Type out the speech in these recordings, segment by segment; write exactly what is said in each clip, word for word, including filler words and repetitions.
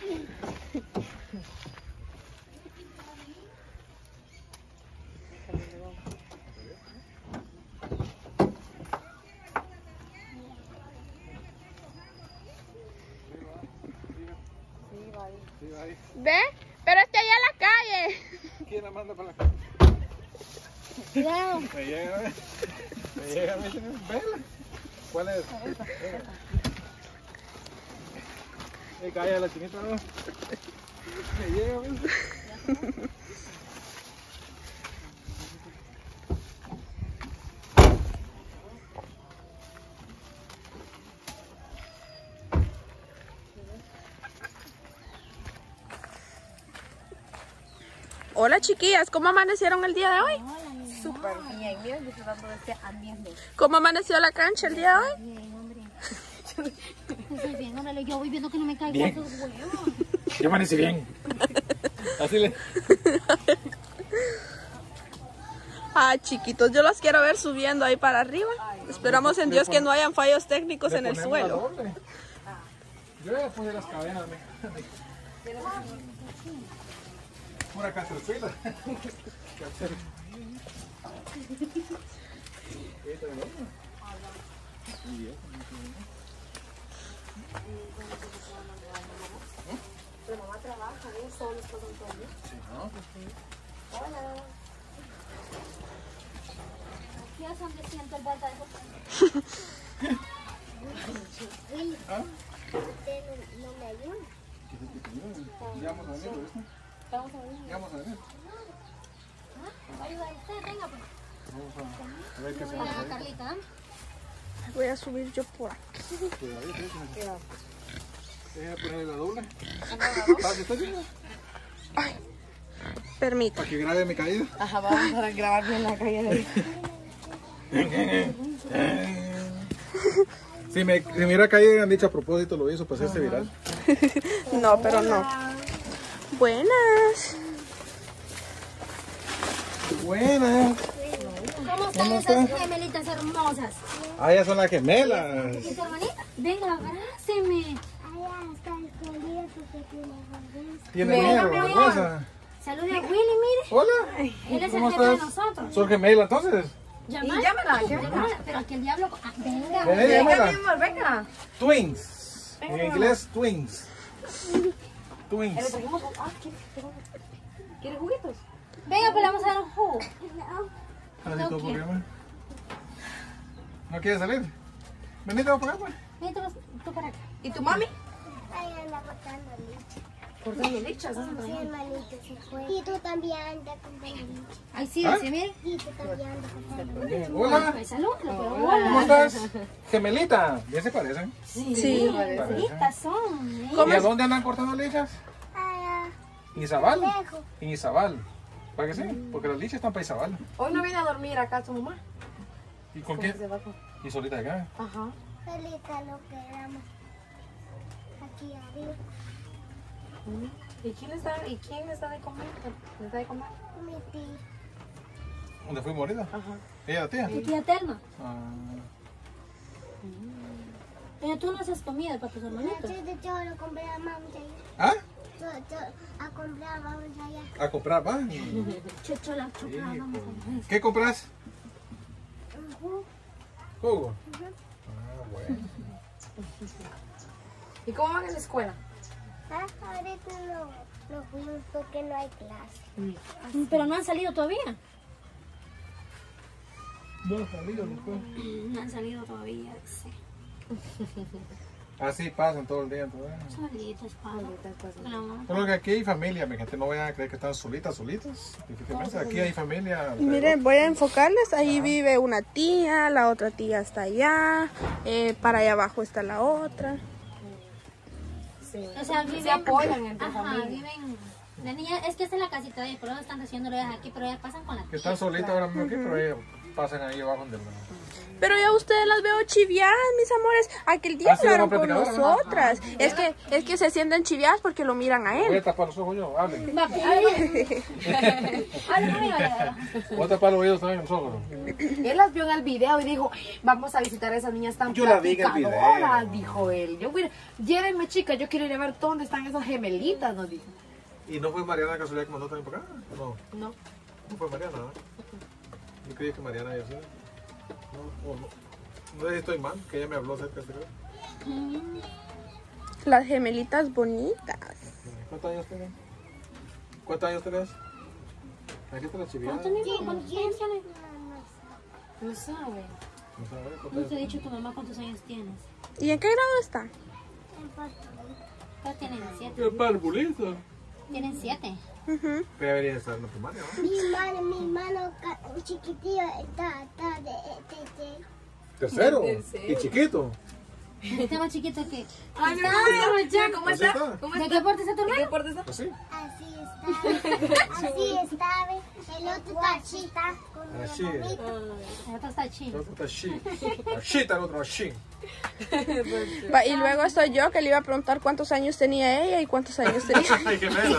¿Ve? Pero está allá en la calle. ¿Quién la manda para la calle? Cuidado. Me llega, me llega, me llega, vela. ¿Cuál es? Me cae la chinita, ¿no? Me llega, ¿ves? Hola chiquillas, ¿cómo amanecieron el día de hoy? Hola, súper bien, miren disfrutando de este ambiente. ¿Cómo amaneció la cancha el día de hoy? Bien, hombre. Estoy bien, órale, yo voy viendo que no me caigo Bien. esos huevos. Yo amanecí bien. Así le... Ah, chiquitos, yo los quiero ver subiendo ahí para arriba. Esperamos en Dios que no hayan fallos técnicos en el suelo. Yo ya puse las cadenas, me... Pura caterpillar. Pero mamá trabaja, ¿eh? Solo está con todo. Sí, ¿no? Hola. Aquí es donde siento el bata de ¿Ah? ¿Usted no me ayuda? Ya vamos a venir, ¿viste? Vamos a ver. Ya vamos a venir. Ayuda a usted, venga pues. Vamos a, a ver qué se Hola, hace. Carlita. Voy a subir yo por aquí. Cuidadito, ¿eh? Deja de ponerle la doble. ¿Para que esté bien? Permítame. Para que grabe mi caída. Ajá, vamos a grabar bien la calle de ahí. Si me, si me hubiera caído, han dicho a propósito, lo hizo para hacerse viral. No, pero no. Buenas. Buenas. ¿Cómo están esas gemelitas hermosas? Ah, ya son las gemelas. ¿Y tu hermanita? Venga, abráceme. Tiene Venga, miedo, mi amor. vergüenza. Salude a Willy, mire. Hola. Él es el ¿Cómo jefe de estás? nosotros. ¿Son gemelas entonces? Llámala. Llámala, llámala. Pero aquí el diablo... Ah, venga. Ven, llámala. amor, venga. Twins. En inglés, twins. Le Twins. trajimos... Ah, ¿quiere, ¿quiere juguitos? Venga, pues le vamos a dar un jugo. Así todo por acá, ¿no quieres salir? Venite por acá, pues. Ven, tú, tú para acá. ¿Y tu mami? Ahí anda cortando leche. Cortando lichas. Sí, hermanito, se fue. Y tú también andas cortando leche. Ay, sí, ¿Ah? sí, mire. Y tú también andas cortando leche. Hola. Pues salúdalo, pero ¿Cómo hola. estás? Gemelita. Bien se parecen. Sí. Gemelitas son. ¿eh? ¿Cómo ¿Y a es? dónde andan cortando lichas? Ah, En Izabal. lejos. En Izabal. ¿Para qué sí? Porque las lichas están para Izabal. Hoy no viene a dormir acá tu mamá. ¿Y con quién? Se va con... ¿Y solita acá? Ajá. Felita, lo quedamos aquí arriba. ¿Y quién le está, y quién le está de comer? ¿Le está de comer? Mi tía. ¿Dónde fue morida? Ajá. ¿Ella la tía? Tu tía Telma. Ah, Pero tú no haces comida para tus hermanitos. Antes de todo lo compré a mamá allá. ¿Ah? Yo, yo, a comprar vamos allá. ¿A comprar pan? Chochola, chochola, vamos a ver. ¿Qué compras? Ujú. Jugo. Ah, bueno. ¿Y cómo van en la escuela? Ah, ahorita no, no fuimos porque no hay clase. Pero no han salido todavía. No, salido después. No han salido todavía, sí. Así pasan todo el día. Todo el día. Solitos, padre. No. Solo que aquí hay familia, mi gente no vaya a creer que están solitas, solitas. Difícilmente aquí hay familia. alrededor. Miren, voy a enfocarles. Ahí vive una tía, la otra tía está allá. eh, para allá abajo está la otra. Sí. O sea, viven, Se apoyan entre ajá, familia. viven. La niña, es que esta es la casita de ellos, por eso están haciendo ellas aquí, pero ellas pasan con la Que tía. están solitas ahora mismo aquí, pero ellos pasan ahí abajo donde la... Pero ya ustedes las veo chiviadas, mis amores. Aquel día Ah, sí, hablaron vamos a con platicar ahora, ¿no? nosotras. Es que, es que se sienten chiviadas porque lo miran a Voy a él. tapar los ojos yo, hable. Va, hable hable conmigo, ya. Voy a tapar los oídos también los ojos. Él las vio en el video y dijo, vamos a visitar a esas niñas tan Yo la vi en el platicadoras", video. dijo él. Yo, mira, llévenme, chicas, yo quiero ir a ver dónde están esas gemelitas, nos dijo. ¿Y no fue Mariana de casualidad que mandó también para acá? No, No. no fue Mariana, ¿no? Yo creía que Mariana había sido. No, o no. No sé si estoy mal, que ella me habló acerca de este caso. Las gemelitas bonitas. ¿Cuántos años tenés? ¿Cuántos años tenés? Aquí está la chiviada. ¿Cuántos niños? ¿Cuántos años tienes? No sabe. No sabe, ¿cuántos No años te he dicho tu mamá cuántos años tienes. ¿Y en qué grado está? Ya tienen siete. ¡Qué parvulito! Tienen siete. Ujú. Pero debería estar en la primaria, ¿no? Mi mano, mi mano ca- chiquitillo está, está de, de, de. Tercero. Tercero. Y chiquito. Está más chiquito que. Ay, mi amor, ya, ¿cómo Así está? está. ¿Cómo ¿De está? qué parte está tu ¿De qué hermano? parte está? Así. Así está. Así está, ve. El otro está chita con Así. una mamita. El otro está El chino. otro está así. Así está el otro así. Va, y luego estoy yo que le iba a preguntar cuántos años tenía ella y cuántos años tenía. Ay, qué mela.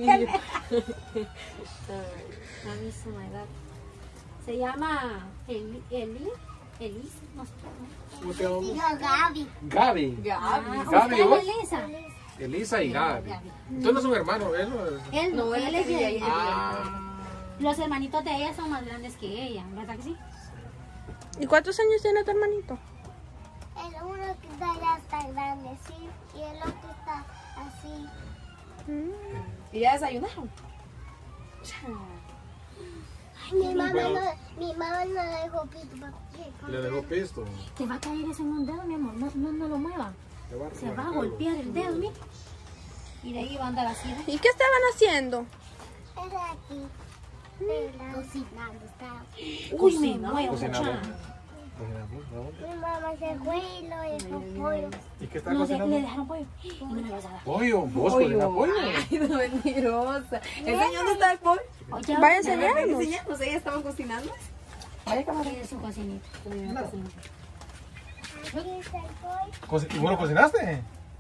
La misma edad. Se llama Eli, Eli, Elis, no sé. ¿Cómo te llamas? No, Gaby. Gaby. Gaby. Ah, Gaby, usted ¿vos? es Elisa. Elisa y Gaby. Gaby. Entonces no son hermanos, ¿eh? No, Él no, No, él él es es de de ahí. ella. Ah. Los hermanitos de ella son más grandes que ella, ¿verdad que sí? ¿Y cuántos años tiene tu hermanito? El uno que está ya está grande, sí. Y el otro está así. ¿Y ya desayunaron? Mi mamá Bueno. no, mi mamá no dejó pito para Le dejó pisto. Te va a caer eso en un dedo, mi amor. No, no, no lo mueva. Le va a Se va a arrancar. golpear el dedo, mira. Y de ahí va a andar así. ¿ves? ¿Y qué estaban haciendo? Es de aquí. Cocinando está. Uy, me muero, Cocinando. muchacha. Cocinando. Mi mamá se fue y lo dejó pollo. ¿Y qué está No, le, cocinando? le dejaron pollo. Y no le vas a dar. Pollo. ¿Vos cocinas pollo? Ay, no, mentirosa. ¿Enseñó dónde está el pollo? Oye, Vaya a ya, enseñarnos. Enseñamos, ella estaba cocinando. Vaya, cámara. tiene su cocinita. Aquí está el pollo. Coci- ¿Y vos lo cocinaste?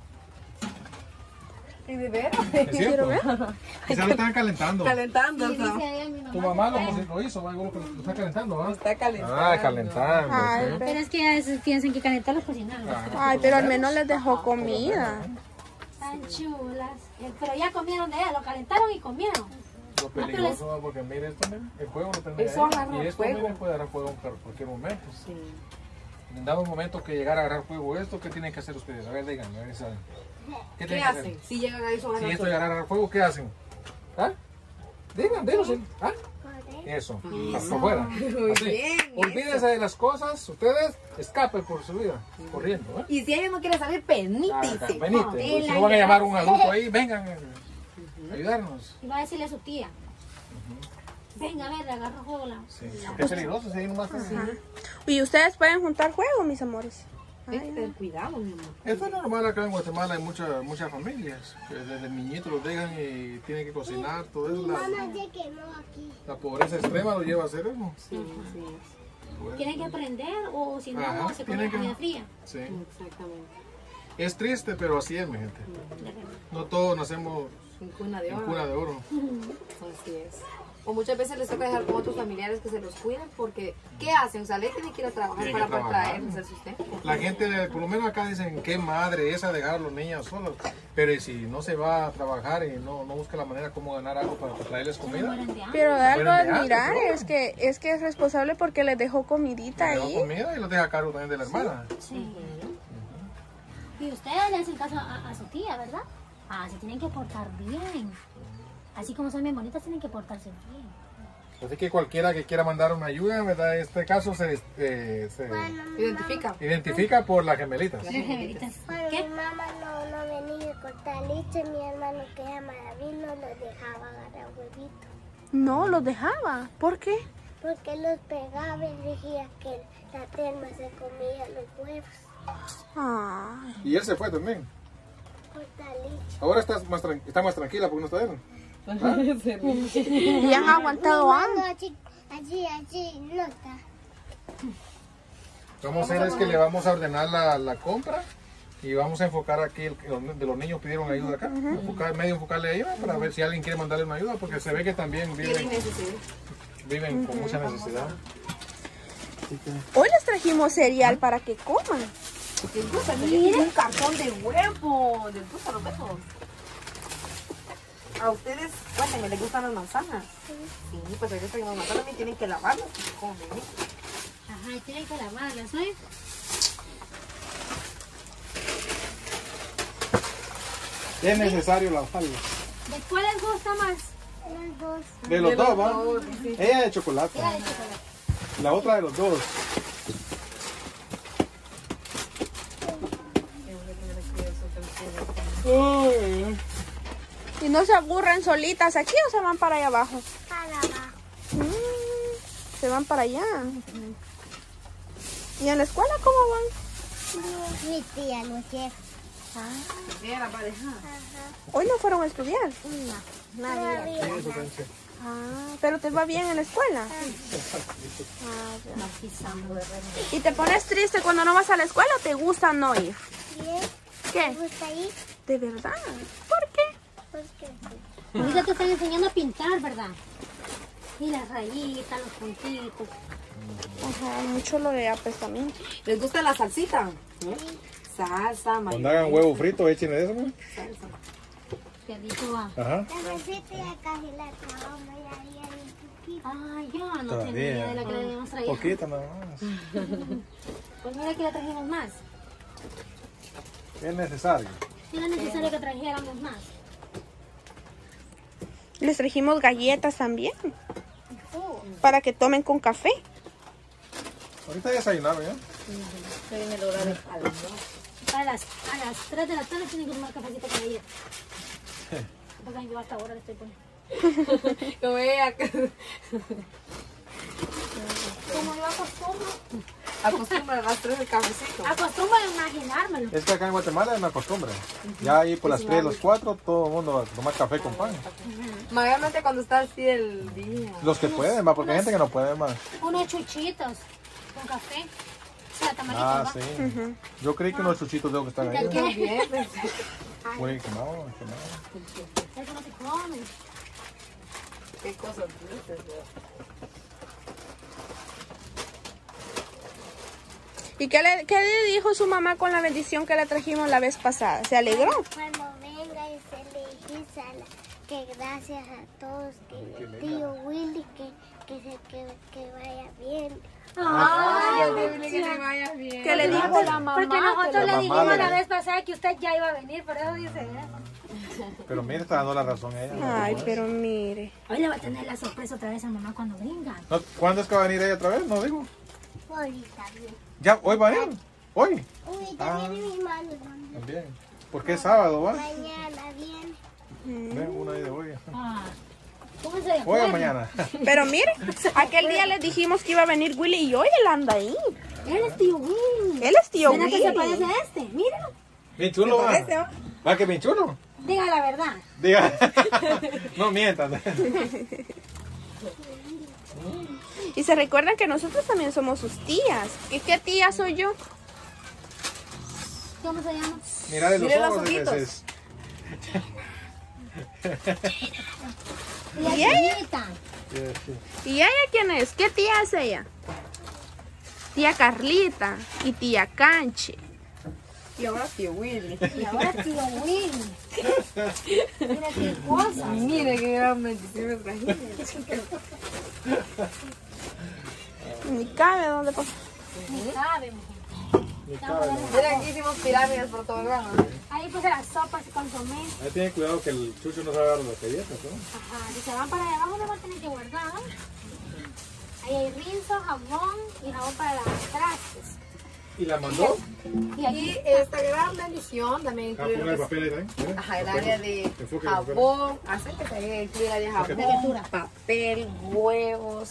¿Y de veras? ¿Es cierto? Quizá lo estaban calentando. Calentando. Y dice ella, mi mamá. Tu mamá lo, coci- lo hizo, ¿va? Igual lo lo está calentando, ¿va? Está calentando. Ah, calentando. Ay, ¿sí? Pero es que a veces piensan que calentar los cocinar. Ay, pero al menos les dejó comida. Están chulas. Eh, Pero ya comieron de ella, lo calentaron y comieron. Lo peligroso, ¿va? Porque mire esto, mire, el fuego lo termina Eso ahí. agarra Y esto, fuego. mire, puede agarrar fuego en cual- cualquier momento. Sí. En dado momento que llegara a agarrar fuego esto, ¿qué tienen que hacer ustedes? A ver, díganme, a ver, ¿saben? ¿Qué tienen que hacer? hacen? Si llegan a eso, Si esto llegara a agarrar fuego, ¿qué hacen? ¿Ah? Digan, digan, sí. ¿Ah? Corre. Eso, hasta afuera. Muy Así. bien, Olvídense de las cosas, ustedes escapen por su vida, corriendo, ¿eh? Y si ella no quiere salir, Ah, penítense. venite. Si no van a llamar a un adulto ahí, vengan a ayudarnos. Y va a decirle a su tía. Venga, a ver, le agarro juego la. Sí, porque es peligroso, si ahí nomás así. Y ustedes pueden juntar juego, mis amores. Hay que tener cuidado, mi amor. Esto es normal acá en Guatemala, hay muchas muchas familias que desde niñitos los dejan y tienen que cocinar, todo eso. Mi La, mamá se quemó aquí. la pobreza extrema lo lleva a hacer eso. Sí, sí. Pues, Tienen que aprender o si no, Ajá, se tienen come que- comida fría. sí. Exactamente. Es triste, pero así es, mi gente. No todos nacemos En cuna de en oro. cuna de oro. Así es. O muchas veces les toca dejar con otros familiares que se los cuiden porque ¿qué hacen? O sea, le tienen que ir a trabajar Tienen para que poder trabajar. traerles el sustento. La gente, por lo menos acá dicen, qué madre esa dejar a los niños solos. Pero ¿y si no se va a trabajar y no, no busca la manera cómo ganar algo para traerles comida? Mueren de hambre. Pero de algo Fueron de hambre, admirar ¿no? es que es que es responsable porque les dejó comidita Le da ahí. comida y los deja a cargo también de la hermana. Sí. Y ustedes le hacen caso a, a su tía, ¿verdad? Ah, se tienen que portar bien. Así como son bien bonitas, tienen que portarse bien. Así que cualquiera que quiera mandar una ayuda, ¿verdad? En este caso se, eh, se Identifica. identifica por las gemelitas. Las gemelitas. Cuando ¿Qué? mi mamá no, no venía a cortar leche, mi hermano que se llama David no los dejaba agarrar huevitos. No, los dejaba. ¿Por qué? Porque los pegaba y decía que la terma se comía los huevos. Ah. Y él se fue también. Cortar leche. Ahora estás más tran- está más tranquila porque no está él. Y han aguantado Mi hambre. mano allí, allí, allí, no está. Vamos a hacer es que le vamos a ordenar la, la compra y vamos a enfocar aquí, el, el- de los niños pidieron ayuda acá, enfocar, medio enfocarle ahí ¿no? Para ver si alguien quiere mandarle una ayuda, porque se ve que también Tienen viven, necesidad. viven con mucha necesidad. Hoy les trajimos cereal para que coman. Les gusta, miren un cartón de huevo. Les gustan los huevos. A ustedes, cuéntenme, ¿les gustan las manzanas? Sí, pues a veces las manzanas también tienen que lavarlas. ¿Cómo ven? Ajá, y tienen que lavarlas, ¿no? Es necesario lavarlo. ¿De cuál les gusta más? Los dos. De los dos, ¿va? dos, sí. Ella de chocolate, La de chocolate. la otra de los dos. Uy. ¿Y no se aburren solitas aquí o se van para allá abajo? Para abajo. Mm, se van para allá. ¿Y en la escuela cómo van? Mi tía lo lleva. Mira la pareja. Hoy no fueron a estudiar. No, María. Ah, pero te va bien en la escuela. Ah, ya. ¿Y te pones triste cuando no vas a la escuela o te gusta no ir? Bien. ¿Qué? ¿Te gusta ir? ¿De verdad? ¿Por qué? Porque sí. Ahorita te están enseñando a pintar, ¿verdad? Y las rayitas, los puntitos. Ajá, mucho lo de apestamiento. ¿Les gusta la salsita? Salsa, Cuando mayonesa. hagan huevo frito, échenle eso, ¿no? Salsa. Qué rico va. Ajá. La receta ya casi la acabamos, ya había un poquito. Ay, yo no Todavía. tenía idea de la que le habíamos traído. Poquito nada más. Pues mira que le trajimos más. Es necesario. Si era necesario que trajéramos más. Les trajimos galletas también. Para que tomen con café. Ahorita desayunaron, ¿ya? Estoy en el horario de almuerzo. A las, a las tres de la tarde tienen que tomar cafecito con ella. Porque yo hasta ahora le estoy poniendo. Como ella. Como yo acostumbro. Acostumbra a las tres el cafecito. Acostumbro a imaginármelo. Es que acá en Guatemala es una costumbre. Ya ahí por las tres, los cuatro, todo el mundo va a tomar café con pan. Mayormente cuando está así el día. Los que pueden, va, porque hay gente que no puede más. Unos chuchitos con café. O sea, tamalitos, Ah, ¿va? sí. Yo creí que unos chuchitos tengo que estar ahí. ¿Qué? Bien, pues. Uy, quemado, quemado. Eso no se come. Qué cosas dulces, ¿verdad? ¿Y qué le, qué le dijo su mamá con la bendición que le trajimos la vez pasada? ¿Se alegró? Cuando venga y se le dice a la- que gracias a todos, que el tío Willy, que, que, se, que, que vaya bien. Ay, Dios mío, que le vaya bien. ¿Qué le dijo la mamá? Porque nosotros la le mamá dijimos le- la vez pasada que usted ya iba a venir, por eso dice eso. Pero mire, está dando la razón a ella. Ay, pero mire. Hoy le va a tener la sorpresa otra vez a mamá cuando venga. No, ¿cuándo es que va a venir ella otra vez? No digo. Ahorita bien. ¿Ya? ¿Hoy va a venir? ¿Hoy? Ahorita Ah. viene mi mano. También. ¿Por qué es sábado, va? Mañana viene. Ven, una ahí de hoy. Ah, ¿cómo se Hoy o acuerda? mañana. Pero mire, aquel día les dijimos que iba a venir Willy y hoy él anda ahí. Él es tío Willy. Él es tío ¿Será que se parece Willy. a este? Míralo. Bien chulo, va. parece, va? ¿Va que bien chulo? Diga la verdad. Diga. No mientan. Y se recuerdan que nosotros también somos sus tías. ¿Y qué tía soy yo? ¿Cómo se llama? Mira de los Mire los ojos de ojitos. veces. La ¿Y ella? chiquita. Sí, sí. ¿Y ella quién es? ¿Qué tía es ella? Tía Carlita y tía Canche. Y ahora tío Willy. Y ahora tío Willy. Mira qué cosa. Mire qué gran bendición me trajiste. Ni cabe dónde pasa. Ni sabe, mujer. Ni Vamos a cabe, ver. no. Mira, aquí hicimos pirámides por todo el grano. Ahí puse las sopas y consomé. Ahí tienen cuidado que el chucho no se agarre las galletas, ¿no? Ajá. Si se van para allá abajo, me van a tener que guardar. Ahí hay rinzo, jabón y jabón para las trastes. ¿Y la mandó? Y Y aquí esta gran bendición también Ah, incluye poner el lo que es- papel ahí también. Mira, Ajá, el papel. área de Enfoque, jabón, acérquese ahí, incluye el área de Enfoque. jabón, papel, huevos,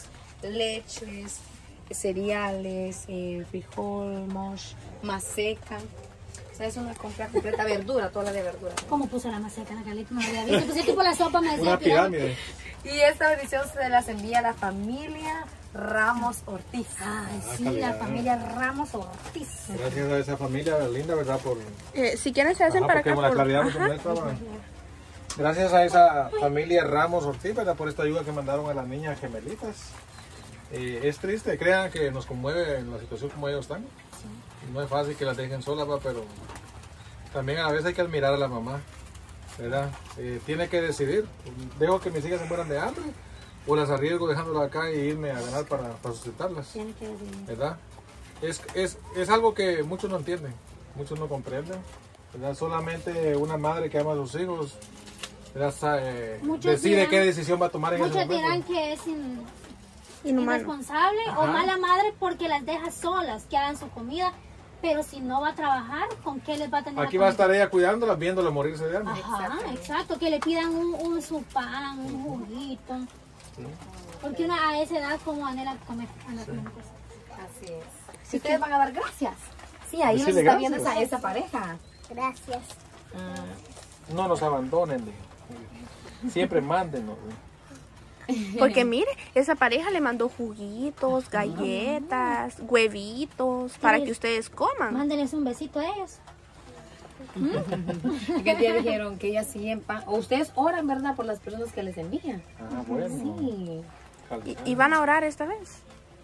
leches, cereales, eh, frijol, mosh, maseca, O sea, es una compra completa verdura, toda la de verdura. ¿Cómo puso la maseca, la Carlita? No lo había visto. Pues tipo la sopa me decía Una que ya- pirámide. Y esta bendición se las envía a la familia Ramos Ortiz. Ay, Ah, sí, calidad. la familia Ramos Ortiz. Gracias a esa familia linda, ¿verdad? Por, Eh, si quieren se hacen ajá, para porque acá. con la por- claridad ajá. que estaba. Gracias a esa familia Ramos Ortiz, ¿verdad? Por esta ayuda que mandaron a las niñas gemelitas. Eh, es triste, crean que nos conmueve en la situación como ellos están. No es fácil que las dejen solas, ¿va? Pero también a veces hay que admirar a la mamá, ¿verdad? Eh, tiene que decidir, dejo que mis hijas se mueran de hambre o las arriesgo dejándolas acá y irme a ganar para, para sustentarlas, Tiene que decir. ¿verdad? Es, es, es algo que muchos no entienden, muchos no comprenden, ¿verdad? Solamente una madre que ama a sus hijos, ¿verdad? Sabe- Muchos decide dirán- qué decisión va a tomar en ese Muchos momento. dirán que es in- Inhumano. irresponsable o Ajá. mala madre porque las deja solas, que hagan su comida. Pero si no va a trabajar, ¿con qué les va a tener Aquí a va a comer? estar ella cuidándolas, viéndolas morirse de hambre. Ajá, exacto, que le pidan un, un su pan, un juguito. Porque una a esa edad como anhela comer, anhela comer cosas. Así es. ¿Y ustedes van a dar gracias? Sí, ahí los Decirle está viendo gracias. esa, esa pareja. Gracias. No nos abandonen, dijo. Siempre mándenos. dijo. Porque mire, esa pareja le mandó juguitos, galletas, huevitos para que ustedes coman. Mándenles un besito a ellos. Y que día dijeron que ellas siguen pan. O ustedes oran, ¿verdad? Por las personas que les envían. Ah, bueno. Sí. ¿Y, y van a orar esta vez?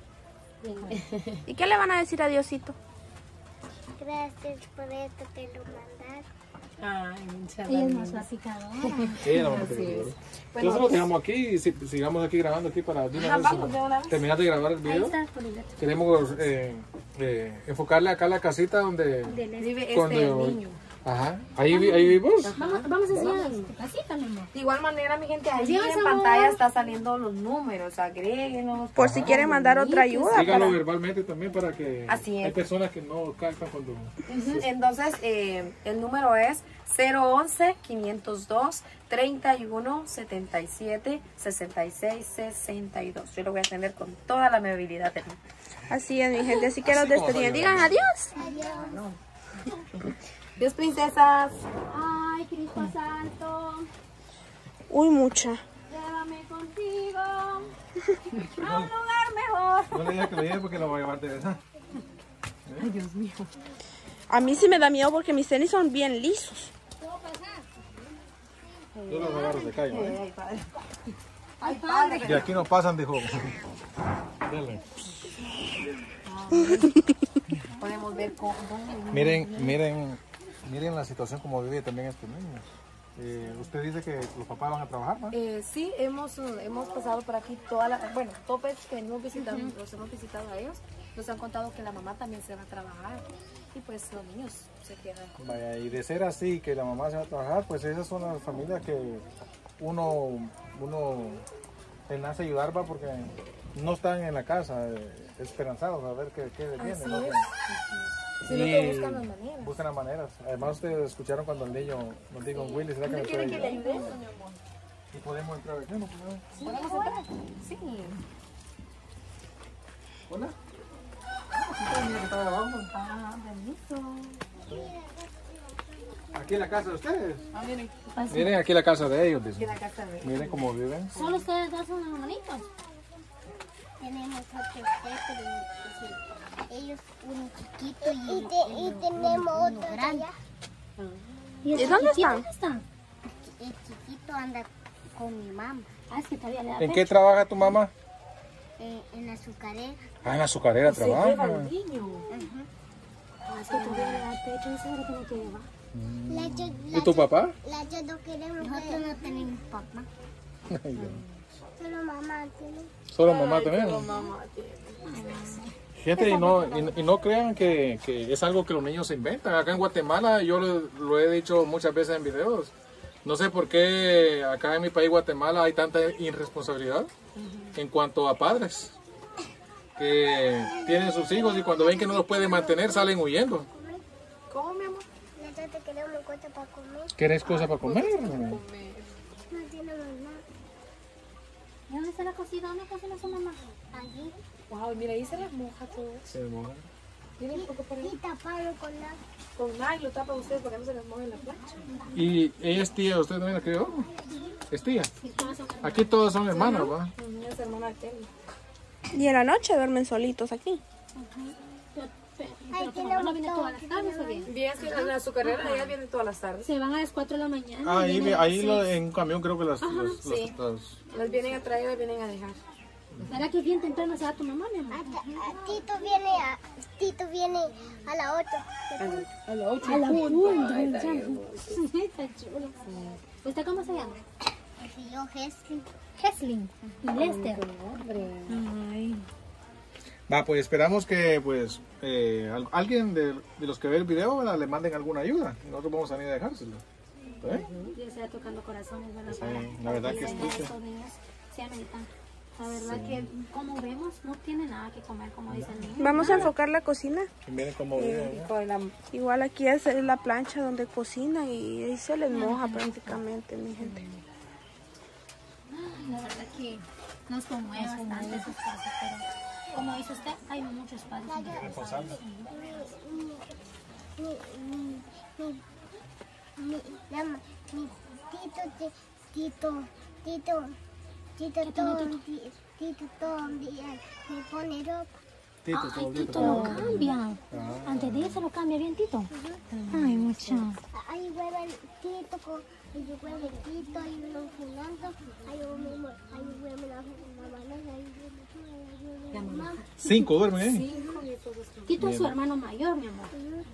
¿Y qué le van a decir a Diosito? Gracias por esto que lo mandaste. Ay, muchas Ella es más gracias. platicadora. Sí, la vamos a Así tener. es. Entonces lo dejamos aquí y si- sigamos aquí grabando aquí para de una Ajá, vez, vamos de una vez. terminar de grabar el Ahí video. está, por el gato. Queremos eh, eh, enfocarle acá la casita donde Vive este cuando niño. ajá, ahí vi- ahí vivimos. Vamos, vamos a enseñar tu casita, mi amor. De igual manera, mi gente, ahí Adiós, en amor. pantalla está saliendo los números. Agréguenos. Por si quieren mandar otra ayuda. Dígalo para- verbalmente también para que Así es. hay personas que no captan cuando Ujú, entonces, eh, el número es cero once, quinientos dos, treinta y uno, setenta y siete, sesenta y seis, sesenta y dos. Yo lo voy a atender con toda la amabilidad del mundo. Así es, mi gente. Así que los Así como despedimos. soy yo. Digan adiós. Dios, princesas. Ay, Cristo Santo, Uy, mucha. llévame contigo a un lugar mejor. no le digas que lo lleve porque lo voy a llevar de esa. A mí sí me da miedo porque mis tenis son bien lisos. Yo los agarro de callo, ¿eh? Ay, padre. Ay, padre. Y aquí no pasan, dijo. Dele. Podemos ver cómo. Miren, miren, miren la situación como vive también estos niños. Eh, usted dice que los papás van a trabajar, ¿no? Eh, sí, hemos, eh, hemos pasado por aquí toda la... Bueno, topes que hemos visitado, los hemos visitado a ellos. Nos han contado que la mamá también se va a trabajar. Y pues los niños se quedan con... Vaya, y de ser así, que la mamá se va a trabajar, pues esas son las familias que uno, uno le nace ayudar, va, porque no están en la casa eh, esperanzados a ver qué, qué les viene, ¿no? Sino Y que buscan las maneras. buscan las maneras. Además, ustedes escucharon cuando el niño nos dijo, Willy, ¿será que me puede ¿Quieren que le ayudar? ayudemos, mi amor? Y podemos entrar aquí, ¿no? ¿Podemos entrar? Sí. Hola. Ah, mira que está abajo. Ah, permiso. Aquí en la casa de ustedes. Ah, miren. Miren aquí la casa de ellos, Aquí dicen. la casa de... Miren cómo viven. Solo ustedes dos son hermanitos. Tenemos otros tres, pero pues, ellos uno chiquito y, y, te- y tenemos otro grande. ¿Y, el ¿Y dónde chiquitito están? dónde están? El chiquito anda con mi mamá Ah, es que todavía le da ¿En pecho. qué trabaja tu mamá? eh, en la azucarera. Ah, en la azucarera Se lleva trabaja. al niño. Es que todavía le da pecho, eso ahora tiene que llevar. La yo, ¿Y tu papá? la yo no queremos. Nosotros no tenemos papá. Solo mamá tiene. Solo mamá también. Mamá tiene. Gente, y no, y, y no crean que, que es algo que los niños se inventan. Acá en Guatemala, yo lo, lo he dicho muchas veces en videos, no sé por qué acá en mi país, Guatemala, hay tanta irresponsabilidad en cuanto a padres que tienen sus hijos y cuando ven que no los pueden mantener, salen huyendo. ¿Cómo, mi amor? Nosotros queremos cosas para comer. ¿Querés cosas para comer? No tenemos nada. ¿Y dónde está la cocina? ¿Dónde cocina su mamá? Allí. Wow, mira, ahí se las moja todo. Se moja. Y taparlo con la... Con nada lo tapa usted para que no se les moje la plancha. ¿Y ella es tía? ¿Usted también la crió? ¿Es tía? Aquí todos son hermanos, ¿va? Es hermana de Kelly. Y en la noche duermen solitos aquí. Pero tu mamá no viene todas las tardes, ¿o bien? Bien, es que en su carrera ella viene todas las tardes. Se van a las cuatro de la mañana. Ah, y ahí, vienen a ahí las lo- seis. en un camión creo que las... Ajá, las, sí. las- las- Las vienen a traer y las vienen a dejar. ¿Verdad que bien temprano se va tu mamá, mi amor? A, a Tito viene a... Tito viene a la ocho. A las ocho. A la punta. Está chulo. ¿Usted cómo se llama? Y yo, Jesús. Heslin. Y Lester. Ay. Va, pues esperamos que pues eh, al- alguien de, de los que ve el video, ¿verdad?, le manden alguna ayuda. Nosotros vamos a venir a dejárselo. ¿Eh? Dios sea tocando corazones, ¿verdad? Sí, Para- la verdad para que es enseñar a triste. estos niños. Sí, ameritan. La verdad que, como vemos, no tiene nada que comer, como dice el niño. Vamos a enfocar la cocina. Miren cómo viven, ¿no? Con la- Igual aquí es la plancha donde cocinan y ahí se les moja prácticamente, mi gente. La verdad que nos conmueve bastante esos casos, pero como dice usted, hay muchos padres. Responsable. Mi, mi, mi, mi, la ma- mi tito, ti- tito, tito, tito, todo un día, tito todo un día me pone ropa. Tito, Ay, todo Tito bien. lo cambia. Ah. Antes de eso lo cambia bien, Tito. Ay, mucho. Ahí huele el tito, con, ahí huele el tito, ahí huele un finanzo, ahí huele, ahí huele la, la banana, ahí huele la mamá. Cinco duermen, ¿eh? Tito es su hermano mayor, mi amor.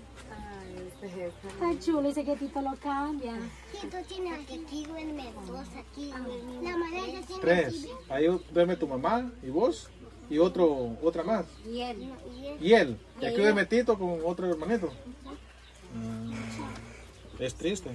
Está chulo, dice que Tito lo cambia. Tito tiene aquí duerme dos, aquí duerme. La madera tiene Tres. aquí. Ahí duerme tu mamá y vos y otro, otra más. Y él. Y él, Y él. Y aquí duerme Tito con otro hermanito. Mm, Es triste.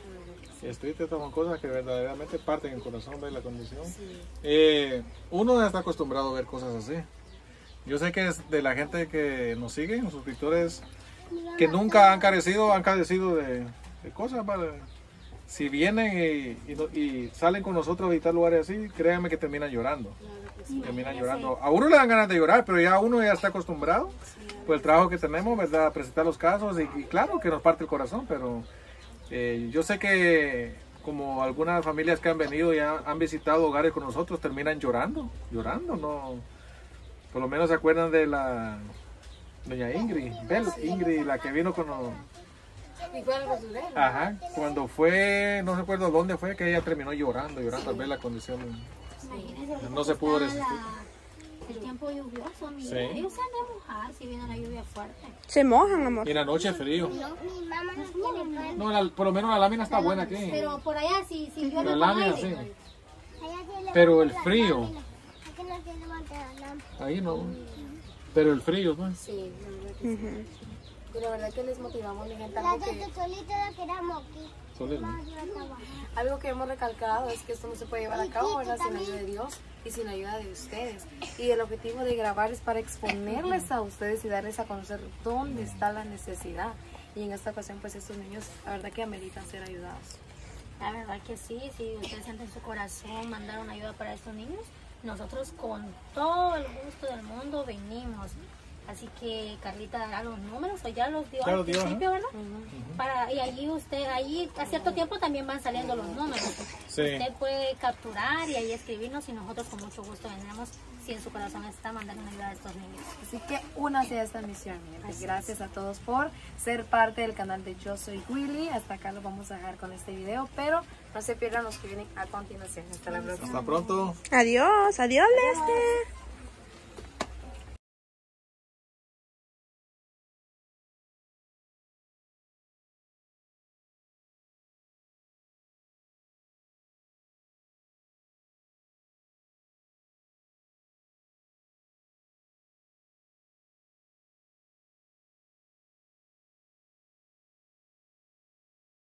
Es triste, estas son cosas que verdaderamente parten el corazón de la condición. Eh, uno ya está acostumbrado a ver cosas así. Yo sé que es de la gente que nos sigue, los suscriptores que nunca han carecido, han carecido de, de cosas. ¿Vale? Si vienen y, y no- y salen con nosotros a visitar lugares así, créanme que terminan llorando. Terminan llorando. A uno le dan ganas de llorar, pero ya uno ya está acostumbrado por el trabajo que tenemos, ¿verdad? A presentar los casos y, y claro que nos parte el corazón, pero eh, yo sé que como algunas familias que han venido y han, han visitado hogares con nosotros, terminan llorando, llorando, ¿no? Por lo menos se acuerdan de la doña Ingrid, Bel, Ingrid, la que vino con los... Y fue al basurero. Ajá, cuando fue, no recuerdo dónde fue, que ella terminó llorando, llorando al ver la condición. Imagínense No se pudo está resistir. la- el tiempo lluvioso, mire. Sí. Ellos se han de mojar si viene la lluvia fuerte. Se mojan, amor. Y en la noche frío. no, mi mamá no tiene pan. No, la- por lo menos la lámina está buena aquí. Pero por allá sí, sí llueve La con lámina aire. sí. Allá se Pero el levanta la frío. lámina. Aquí no se levanta la lámpara. Ahí no. Pero el frío, ¿no? Sí, la verdad que sí. Y la verdad que les motivamos, mi gente, La algo de que, tu solita la queramos aquí. Solo- Vamos a trabajar. algo que hemos recalcado es que esto no se puede llevar a cabo, ¿verdad? Sin la ayuda de Dios y sin la ayuda de ustedes. Y el objetivo de grabar es para exponerles a ustedes y darles a conocer dónde está la necesidad. Y en esta ocasión, pues estos niños, la verdad que ameritan ser ayudados. La verdad que sí, si ustedes sienten en su corazón mandar una ayuda para estos niños, nosotros con todo el gusto del mundo venimos. Así que Carlita dará los números, o ya los dio Ya al los dio, principio, ¿verdad? Para, y allí usted, allí a cierto tiempo también van saliendo los números. Sí. Usted puede capturar y ahí escribirnos y nosotros con mucho gusto vendremos, si en su corazón está, mandar una ayuda a estos niños. Así que únase a esta misión, mi gente. Gracias a todos por ser parte del canal de Yo Soy Willy. Hasta acá lo vamos a dejar con este video, pero no se pierdan los que vienen a continuación. Hasta la próxima. Hasta pronto. Adiós, adiós, Lester.